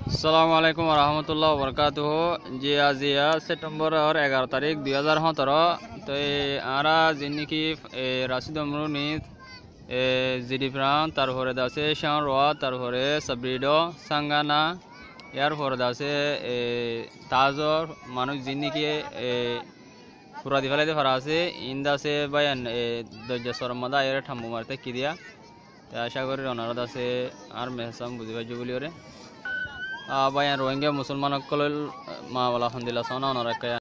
আসসালামু আলাইকুম রহমতুল্লাহ বরকাতুহ। জি আজিয়া সেপ্টেম্বরের 11 তারিখ 2017। তো আরা যিনি রাশিদ অমরুনি জিডি প্রাণ তারপরে আছে শান রোয়া তারপরে সাবরিডো সাঙ্গানা এরপরে আছে তাজর মানুষ যিনি পুরা দি ফেলাইতে পারা আছে ইন্দা আছে বায়ান দরজা সরমাদা এর ঠাম্মু মারতে কি দিয়া। আশা করি ওনারা আছে আর মেহসাম বুঝি পাইছো বলি ওরে বায়ান রোহিঙ্গা মুসলমান সকল মা আলহামদুলিল্লাহ সোনা ওনারা